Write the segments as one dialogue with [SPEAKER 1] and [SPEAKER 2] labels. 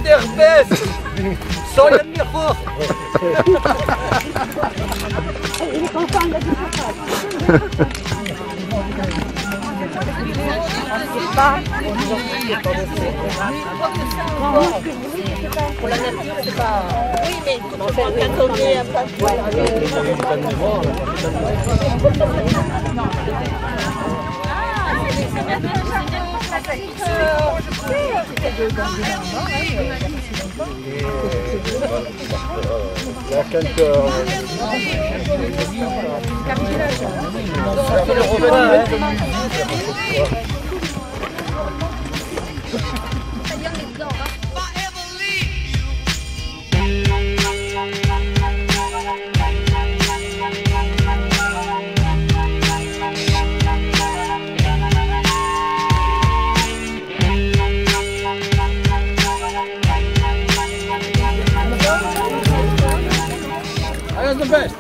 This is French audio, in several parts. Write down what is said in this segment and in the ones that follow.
[SPEAKER 1] derbez! Soll er mir hoch!
[SPEAKER 2] Il est content de la
[SPEAKER 3] Pour la nature, c'est pas... Oui, mais quand on est à pas
[SPEAKER 1] La cantor. C'est le romain, I am the best.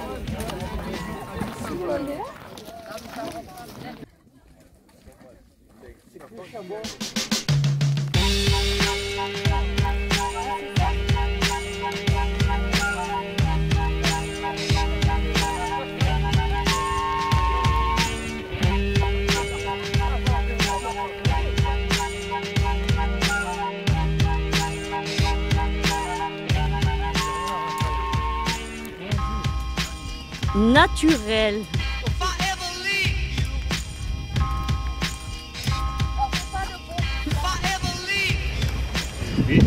[SPEAKER 2] naturel.
[SPEAKER 1] Oui.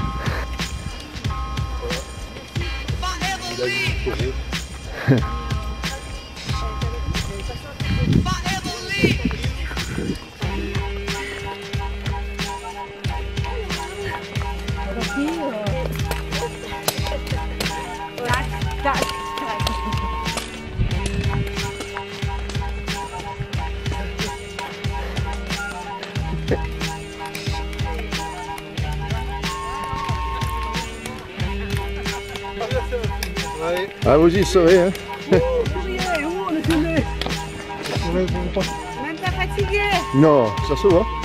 [SPEAKER 4] Ah, vous y serez, hein?
[SPEAKER 2] Même pas fatigué.
[SPEAKER 4] Non, ça se voit.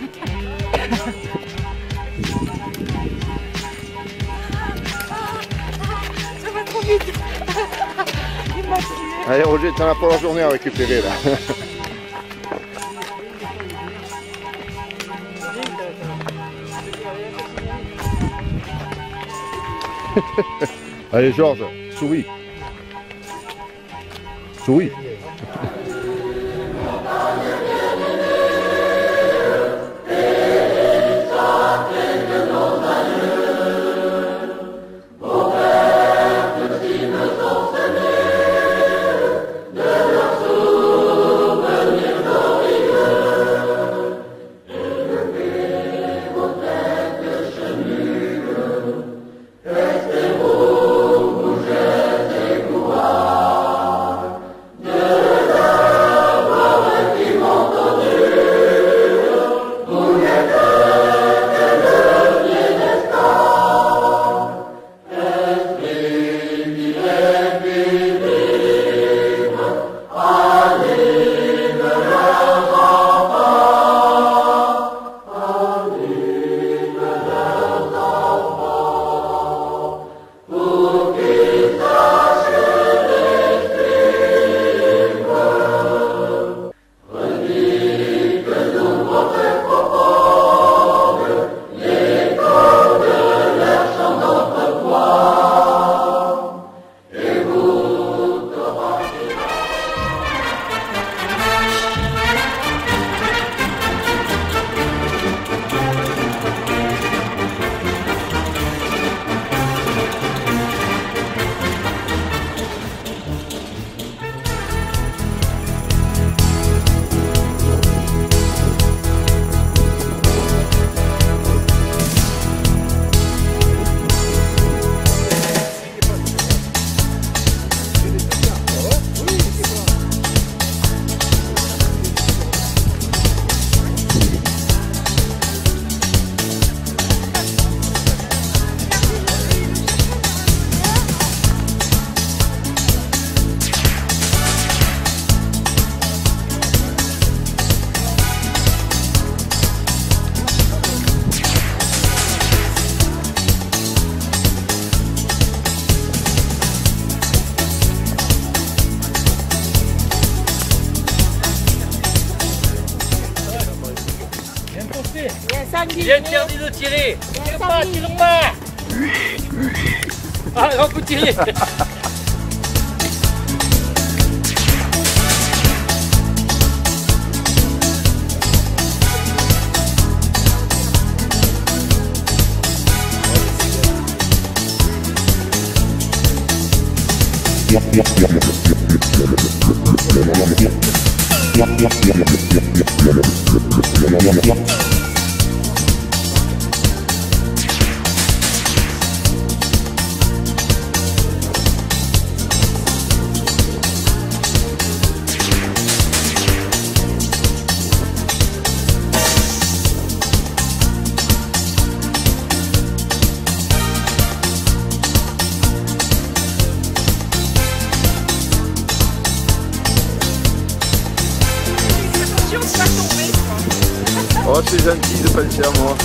[SPEAKER 2] Ça va trop vite. Il m'a tué.
[SPEAKER 4] Allez, Roger, t'en as pas la journée à récupérer, là. Allez, Georges, souris. Souris.
[SPEAKER 5] De
[SPEAKER 1] J'ai interdit de tirer. Tire pas, tire pas. Ah, on peut tirer.
[SPEAKER 4] Oh, c'est gentil de penser à moi.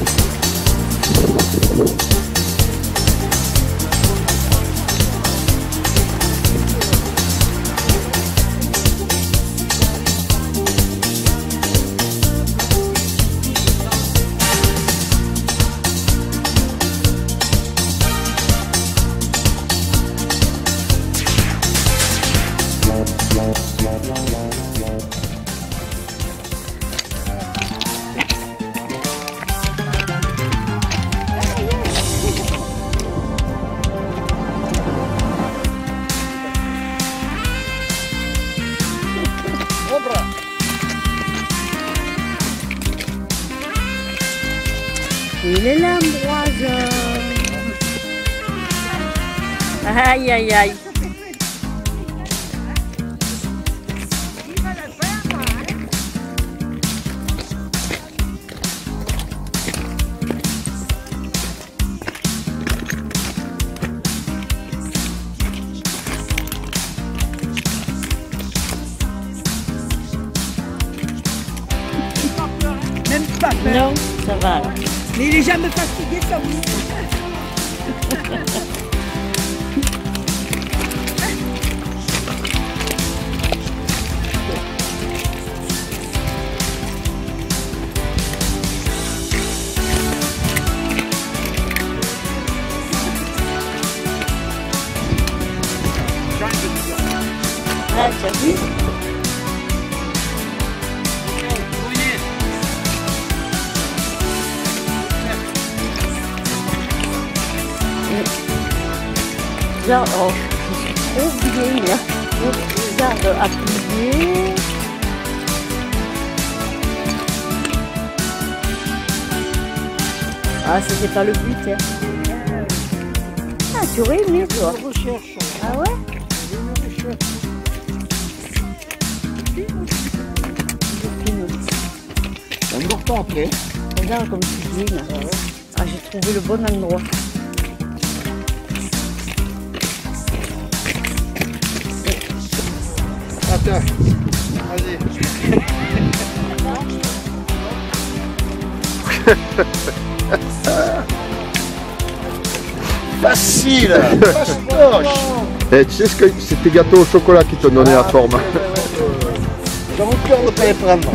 [SPEAKER 2] Il est là, Ambroise. Aïe, aïe, aïe.
[SPEAKER 3] Même pas peur.
[SPEAKER 2] Non, ça va. Alors.
[SPEAKER 3] Mais il est jamais fatigué comme vous.
[SPEAKER 2] Ah, t'as vu? Regarde, oh, je suis trop vieille là. Regarde, appuyer. Ah, c'était pas le but, hein. Ah, tu aurais aimé, toi. Ah ouais?
[SPEAKER 1] On ne dort pas après.
[SPEAKER 2] Regarde comme tu dis là. Ah, j'ai trouvé le bon endroit.
[SPEAKER 4] Attends, vas-y.
[SPEAKER 1] Facile.
[SPEAKER 4] Eh, tu sais ce que c'est tes gâteaux au chocolat qui t'ont donné la forme.
[SPEAKER 1] J'ai mon cœur de pas les prendre.